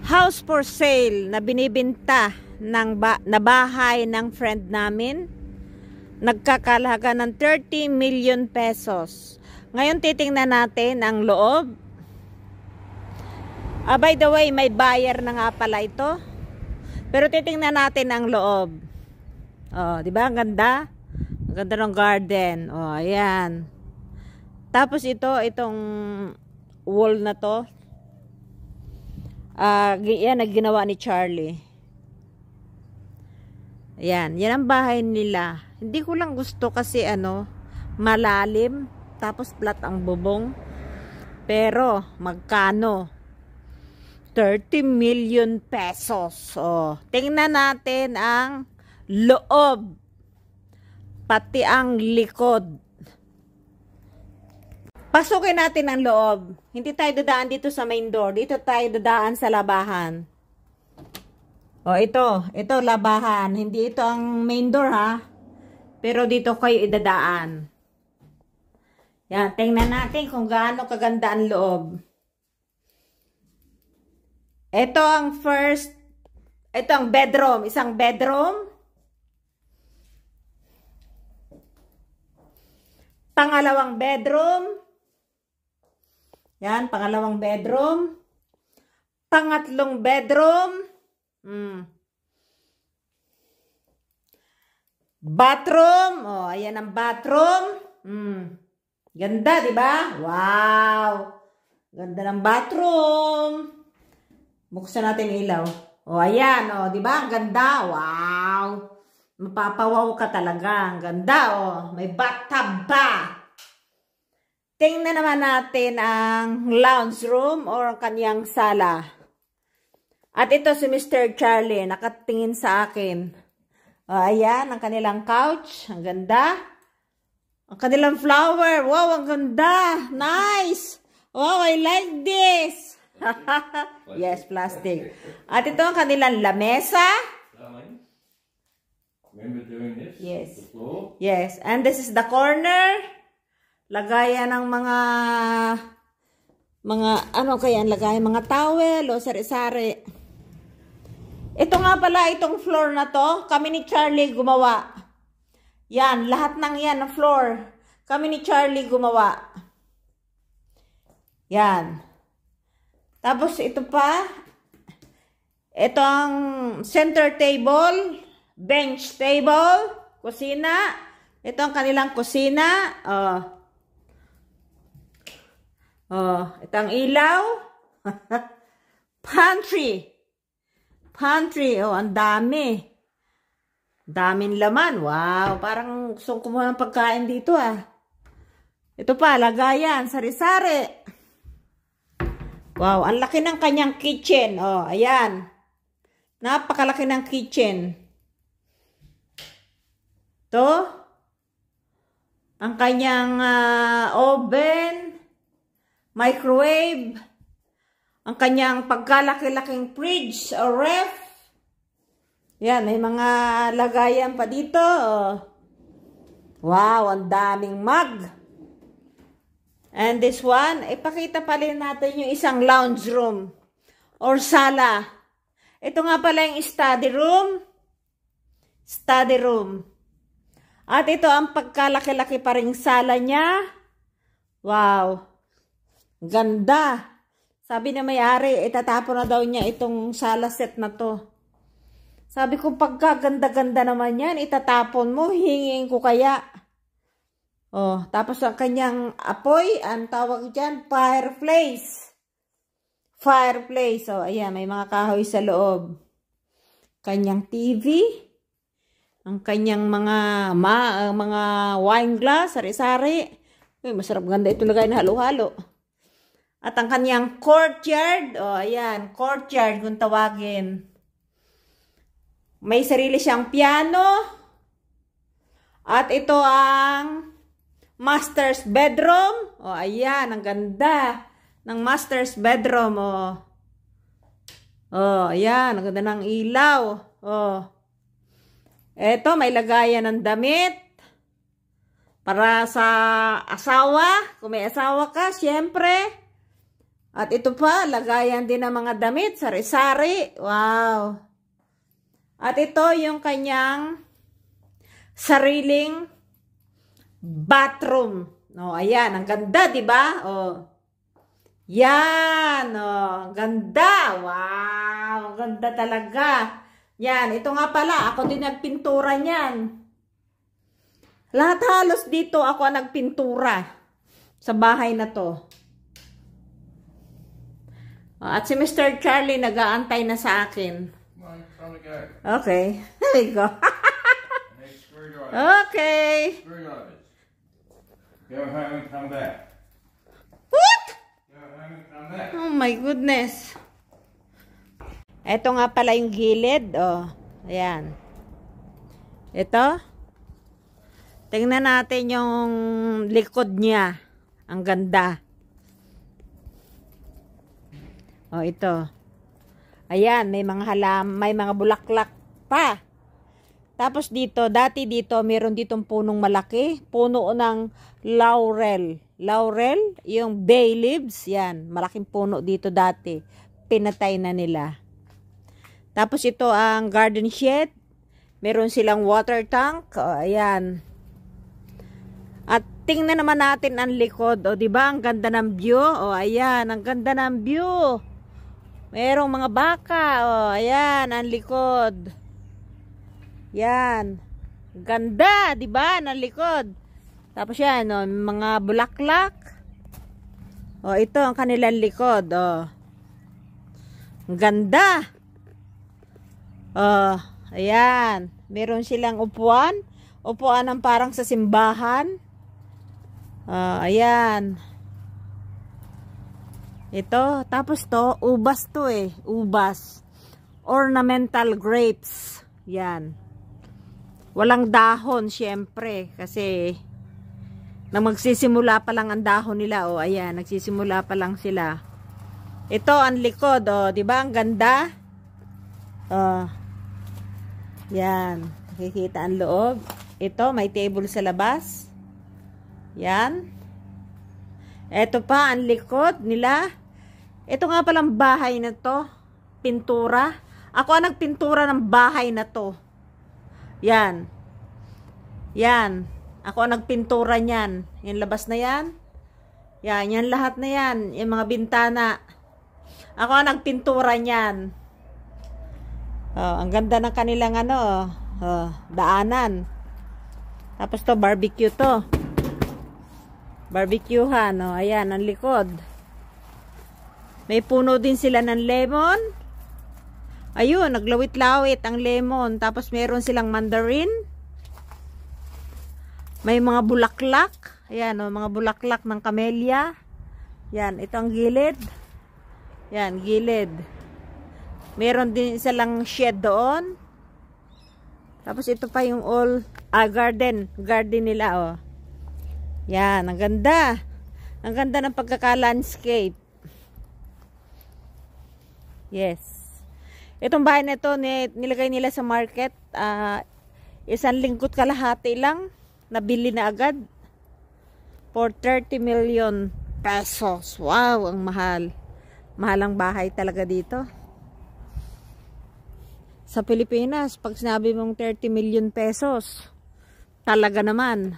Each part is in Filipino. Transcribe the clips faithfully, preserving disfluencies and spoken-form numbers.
house for sale na binibenta ng ba na bahay ng friend namin. Nagkakalaga ng thirty million pesos. Ngayon titingnan natin ang loob. Ah, by the way, may buyer na nga pala ito. Pero titingnan natin ang loob. Oh, 'di ba? Ang ganda. Ang ganda ng garden. Oh, ayan. Tapos ito, itong wall na to. Ah, uh, yan ang ginawa ni Charlie. Ayan, yan ang bahay nila. Hindi ko lang gusto kasi ano, malalim, tapos flat ang bubong. Pero magkano? thirty million pesos. Oh, tingnan natin ang loob. Pati ang likod. Pasukin natin ang loob. Hindi tayo dadaan dito sa main door. Dito tayo dadaan sa labahan. O, ito. Ito, labahan. Hindi ito ang main door, ha? Pero dito kayo idadaan. Yan. Tingnan natin kung gaano kaganda ang loob. Ito ang first. Ito ang bedroom. Isang bedroom. Pangalawang bedroom. Yan, pangalawang bedroom. Pangatlong bedroom. Hmm. Bathroom. Oh, ayan ang bathroom. Hmm. Ganda, di ba? Wow. Ganda ng bathroom. Buksan natin ilaw. Oh, ayan, oh, di ba? Ganda. Wow. Mapapawaw ka talaga. Ang ganda, oh. May bathtub pa. Tingnan naman natin ang lounge room or kanyang sala. At ito si Mister Charlie, nakatingin sa akin. O, ayan, ang kanilang couch. Ang ganda. Ang kanilang flower. Wow, ang ganda. Nice. Wow, I like this. Yes, plastic. At ito ang kanilang lamesa. Remember doing this? Yes. The floor? Yes, and this is the corner. Lagayan ng mga mga ano kaya lagayan mga towel o sari-sari. Ito nga pala itong floor na to, kami ni Charlie gumawa. Yan, lahat ng yan ng floor, kami ni Charlie gumawa. Yan. Tapos ito pa, ito ang center table, bench table, kusina. Ito ang kanilang kusina. Oh. Oh, ito ang ilaw. Pantry. Pantry. Oh, ang dami. Daming laman. Wow, parang gusto kumuha ng pagkain dito ah. Ito pa, lagayan, sari-sari. Wow, ang laki ng kanyang kitchen. Oh, ayan. Napakalaki ng kitchen. To. Ang kanyang uh, oven. Microwave, ang kanyang pagkalaki-laking fridge o ref. Yan, may mga lagayan pa dito. Wow, ang daming mug. And this one, ipakita pala natin yung isang lounge room or sala. Ito nga pala yung study room. Study room. At ito ang pagkalaki-laki pa ring sala niya. Wow. Ganda. Sabi na may-ari, itatapon na daw niya itong sala set na to. Sabi ko, pagkaganda-ganda naman yan, itatapon mo, hingin ko kaya. Oh, tapos ang kanyang apoy, ang tawag dyan, fireplace. Fireplace. Oh, ayan, may mga kahoy sa loob. Kanyang T V. Ang kanyang mga, ma, uh, mga wine glass, sari-sari. Uy, masarap ganda ito lagay na halo-halo. At ang kanyang courtyard, oh ayan, courtyard kung tawagin. May sarili siyang piano. At ito ang master's bedroom. Oh ayan, ang ganda ng master's bedroom. Oh, oh ayan, ang ganda ng ilaw. Oh, eto may lagayan ng damit. Para sa asawa, kung may asawa ka, syempre. At ito pa, lagayan din ng mga damit, sari-sari. Wow. At ito yung kanyang sariling bathroom. No, ayan, ang ganda, 'di ba? Oh. Yan, oh, ganda. Wow, ganda talaga. Yan, ito nga pala, ako din nagpintura niyan. Lahat halos dito ako ang nagpintura sa bahay na 'to. Oh, at si Mister Charlie nag-aantay na sa akin. Okay, there we go. Okay. Go home and come back. What? Go home and come back. Oh my goodness. Ito nga pala yung gilid. Oh, ayan. Ito. Tingnan natin yung likod niya. Ang ganda. Oh, ito. Ayan, may mga halam, may mga bulaklak pa. Tapos dito, dati dito, meron ditong punong malaki. Puno ng laurel. Laurel, yung bay leaves, yan. Malaking puno dito dati. Pinatay na nila. Tapos ito ang garden shed. Meron silang water tank. O, ayan. At tingnan naman natin ang likod. O, diba? Ang ganda ng view. O, ayan. Ang ganda ng view. Merong mga baka. O, ayan. Ang likod. Yan. Ganda, 'di ba? Ng likod. Tapos yan, oh, mga bulaklak. Oh, ito ang kanilang likod, oh. Ang ganda. Oh, ayan. Meron silang upuan. Upuan ng parang sa simbahan. Oh, ayan. Ito, tapos to, ubas to eh, ubas. Ornamental grapes. Yan. Walang dahon, syempre, kasi nang magsisimula pa lang ang dahon nila, oh, ayan, nagsisimula pa lang sila. Ito ang likod, oh, 'di ba? Ang ganda. Oh. Yan, nakikita ang loob. Ito, may table sa labas. Yan. Ito pa ang likod nila. Ito nga palang bahay na 'to, pintura. Ako ang nagpintura ng bahay na 'to. Yan. Yan. Ako ang nagpintura niyan. Yung labas na yan. Yan. Yan lahat na yan. Yung mga bintana. Ako ang nagpintura niyan. Oh, ang ganda ng kanilang ano. Oh, daanan. Tapos to, barbecue to. Barbecuehan. Oh, ayan, ang likod. May puno din sila ng lemon. Ayun, naglawit-lawit ang lemon. Tapos meron silang mandarin. May mga bulaklak. Ayan, oh, mga bulaklak ng camellia. Yan, ito ang gilid. Yan, gilid. Meron din silang shed doon. Tapos ito pa yung all, ah, garden. Garden nila, oh. Yan, ang ganda. Ang ganda ng pagkaka-landscape. Yes. Itong bahay na ito, nilagay nila sa market. Uh, isang lingkot kalahati lang. Nabili na agad. For thirty million pesos. Wow, ang mahal. Mahal ang bahay talaga dito. Sa Pilipinas, pag sinabi mong thirty million pesos, talaga naman.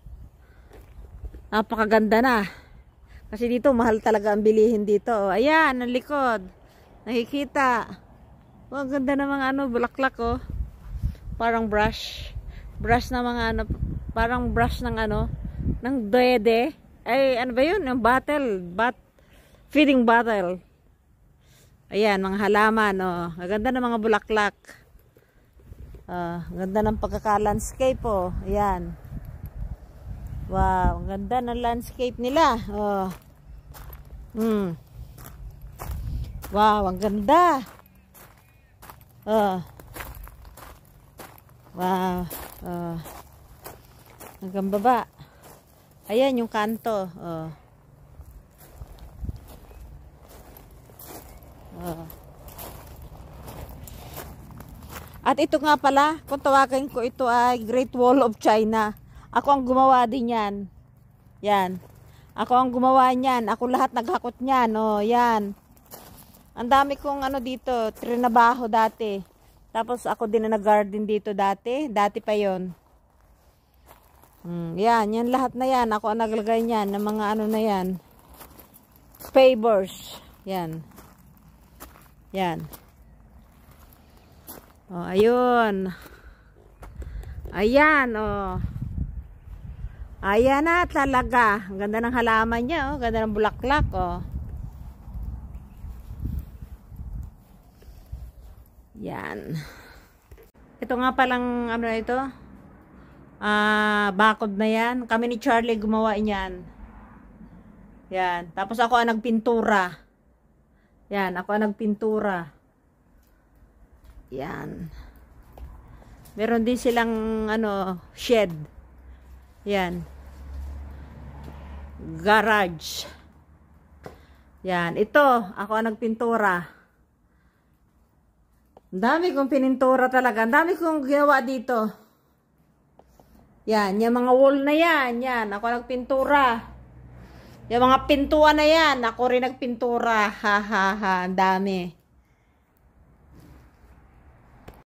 Napakaganda na. Kasi dito, mahal talaga ang bilihin dito. Ayan, ang likod. Nakikita. Oh, ang ganda ng mga ano, bulaklak, oh. Parang brush. Brush na mga ano, parang brush ng ano, ng dede. Ay, ano ba yun? Yung bottle. Bat, feeding bottle. Ayan, mga halaman, oh. Ang ganda ng mga bulaklak. Uh, ang ganda ng pagkaka-landscape, oh. Ayan. Wow, ang ganda ng landscape nila. Oh. Hmm. Wow, ang ganda. Oh. Wow. Oh. Hanggang baba. Ayan yung kanto. Oh. Oh. At ito nga pala, kung tawagin ko, ito ay Great Wall of China. Ako ang gumawa din yan. Yan. Ako ang gumawa niyan. Ako lahat naghakot niyan. Oh, yan. Ang dami kong ano dito, trinabaho dati. Tapos ako din na nag-garden dito dati. Dati pa yon. Hmm, yan, yan lahat na yan. Ako ang naglagay niyan ng mga ano na yan. Pavers. Yan. Yan. Oh, ayun. Ayan, oh. Ayan na talaga. Ang ganda ng halaman niya, oh. Ganda ng bulaklak, oh. Yan. Ito nga palang, ano na ito? Ah, bakod na yan. Kami ni Charlie gumawa niyan. Yan. Tapos ako ang nagpintura. Yan, ako ang nagpintura. Yan. Meron din silang, ano, shed. Yan. Garage. Yan. Ito, ako ang nagpintura. Ang dami kong pinintura talaga. Ang dami kong ginawa dito. Yan. Yung mga wall na yan. Yan. Ako nagpintura. Yung mga pintuan na yan. Ako rin nagpintura. Ha ha ha. Ang dami.